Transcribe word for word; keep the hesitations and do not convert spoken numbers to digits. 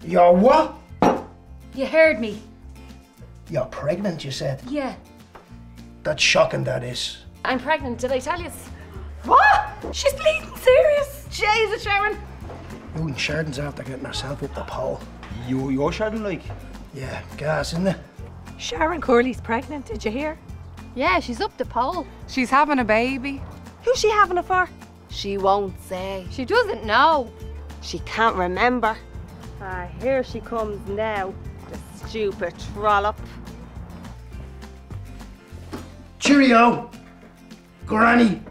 You're what? You heard me. You're pregnant, you said? Yeah. That's shocking, that is. I'm pregnant, did I tell you? What? She's bleeding serious. Jesus, Sharon. You and Sheridan's after getting herself up the pole. You, you're Sheridan, like? Yeah, gas, isn't it? Sharon Curley's pregnant, did you hear? Yeah, she's up the pole. She's having a baby. Who's she having it for? She won't say. She doesn't know. She can't remember. Ah, here she comes now, the stupid trollop. Cheerio, Granny.